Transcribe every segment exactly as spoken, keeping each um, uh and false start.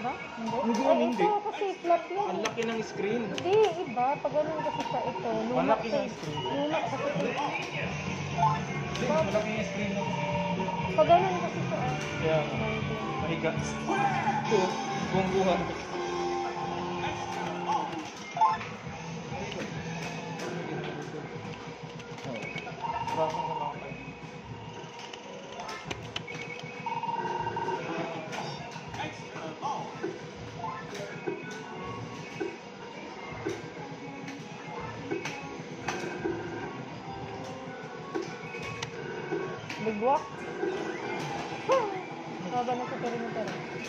Ha? Hindi? Hindi, Ay, hindi. ito kasi flat yun. Ang laki ng screen. Hindi, iba. Pag ganun kasi sa ito. Luma Malaki to ng eh. screen. Luma kasi ito. Hindi, mas malaki yung screen. No? Pag ganun kasi siya. Kaya nga. Mahiga. Ito, bungguhan. Big walk. Baba na sa perimeter.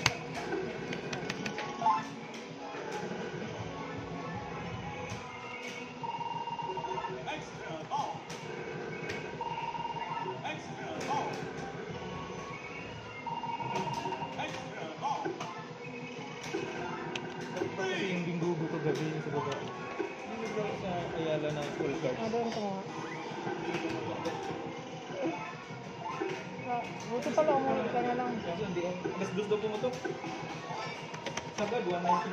Kasi yung bingo ko gabi sa baba. Hindi ba sa Ayala na full card? Ah, doon ko nga. Ah, buti pala umulit ka na lang. Kasi hindi, alas dos daw pumutok. Sagad, one ninety.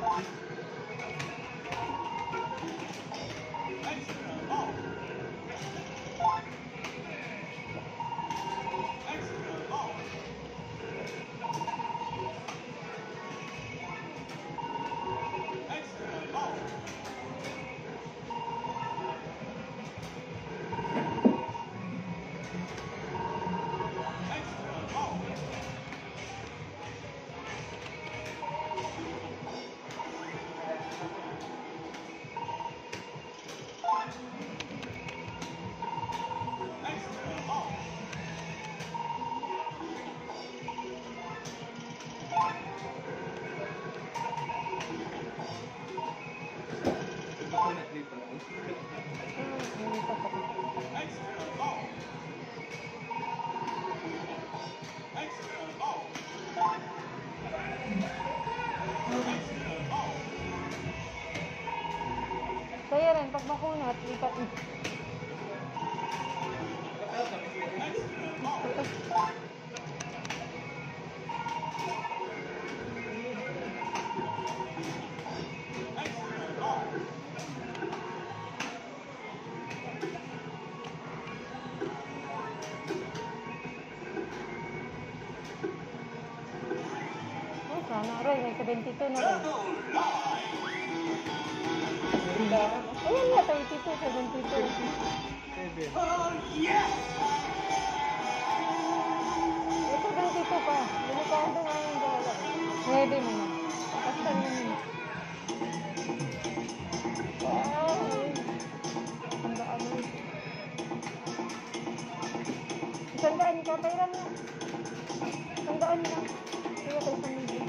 Kaya rin, pag makunat, lipat mo. Oh, sana rin, may seventy-two na rin. Ayan nga, thirty-two, seventy-two. Seven. Ito, twenty-two pa. Delikado nga yung dala. Nueve mo na. Basta yun yun. Ay. Tandaan mo. Tandaan ka, pairan mo. Tandaan mo. Kaya kayo sa media.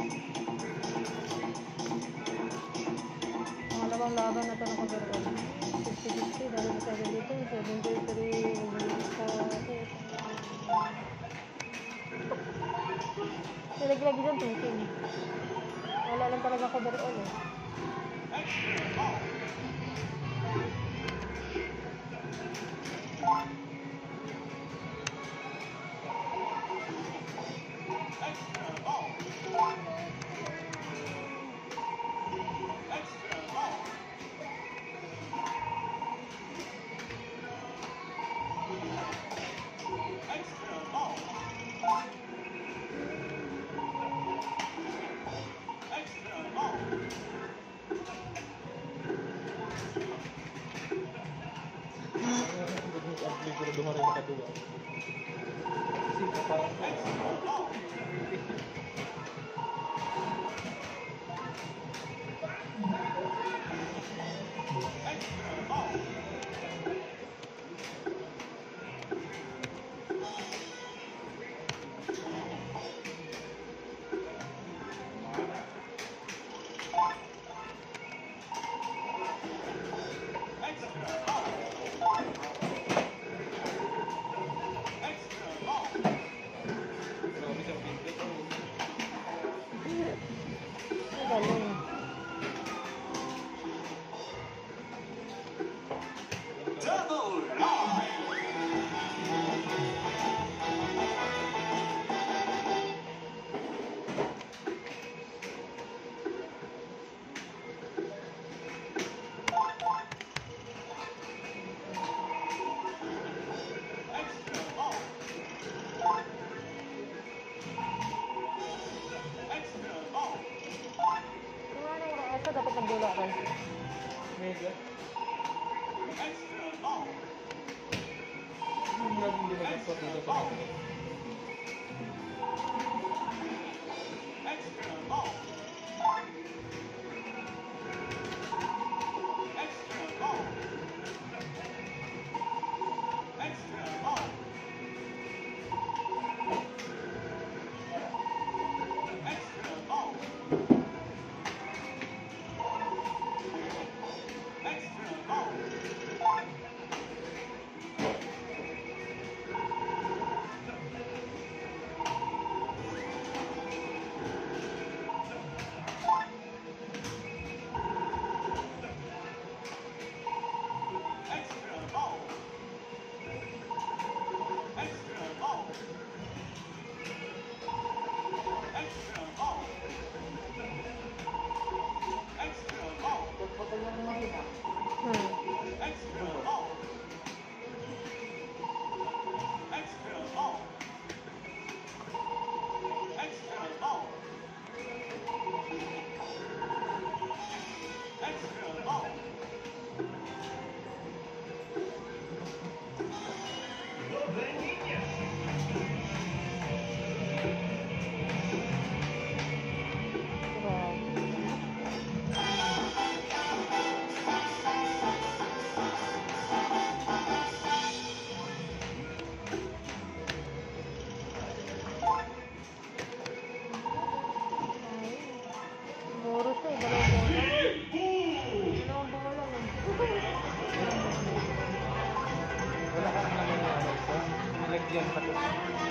Pangalawang laban na ito ng Kagarol. fifty fifty, dahil sa seventy-two, seventy-three, nilaglag dyan, thinking. Wala lang talaga Kagarol eh. Pero dumarin na kadua. Kasi parang Galing. ka dapat nagdula ka. Mega. Hindi mo laging lumagapot dito sa mga. Nilagyan pa ito.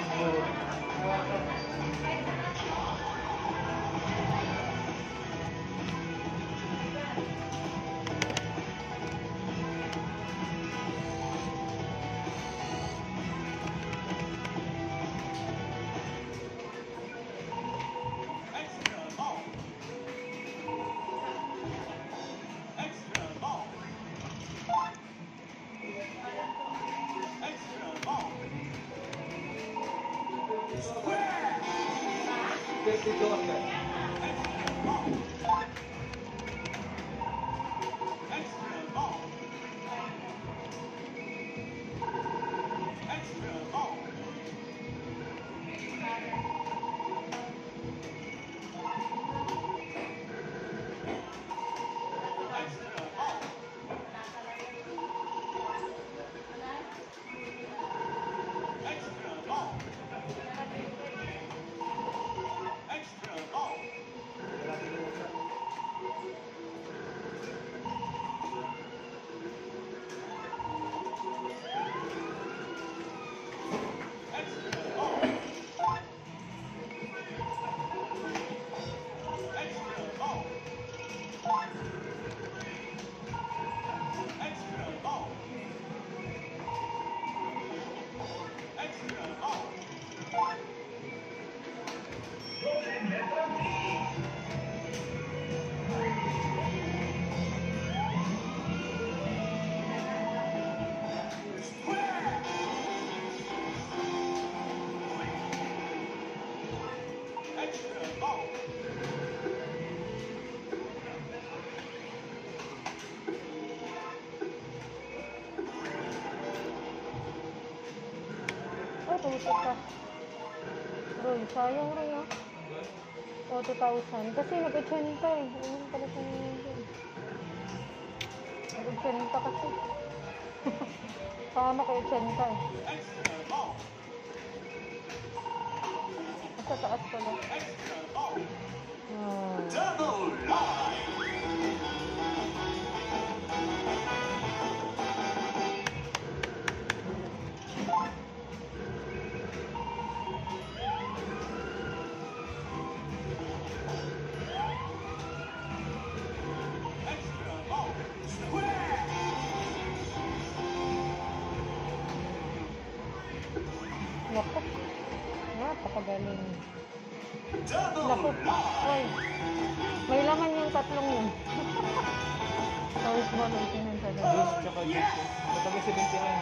Dito ka na. Putik ka. Roy, sayang Roy ah. O, two thousand. Kasi nag-ochenta eh. Ano pala sa nyo yun? Nag-ochenta kasi. Tama ko ochenta eh. Sa taas pala. Hmm. Naku. Napakagaling. Naku. Ay. May laman yung tatlong yun. Tapos ba may pinunta doon? Dos tsaka dito. Matagal seventy-nine.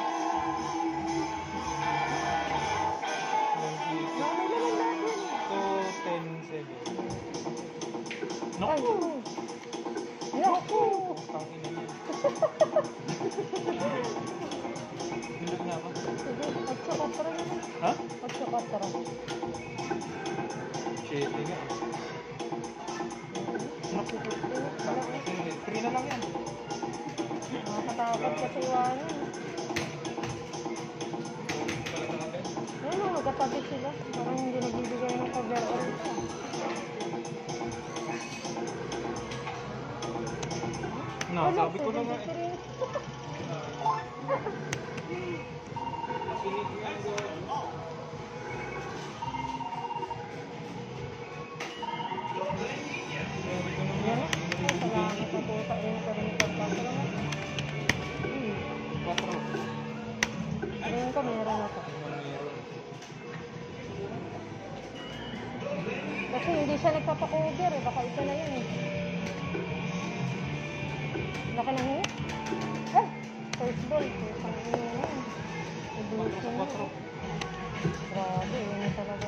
No, may laman lahat yun. two ten seven. Ay, Naku! Putang ina niya. Pindot na ako. Sige, otso katara naman. Ha? Otso katara. Shit, nga. Naku, three na lang yan. Nakakatakot kasi iwanan. Ayun o, magkatabi sila. Parang hindi nagbibigay ng coverall pa. No, sabi ko naman eh. Yan o. Ay, salamat na po sa inyo pa rin pagkakala mo. Hmm. Quattro. Ayun ko, meron na to. Kasi hindi siya nagpapakover eh. Baka ito na yun eh. Laki ng hit. Eh! First ball. First ang ino na yun. Ibusin mo. Grabe, yun na talaga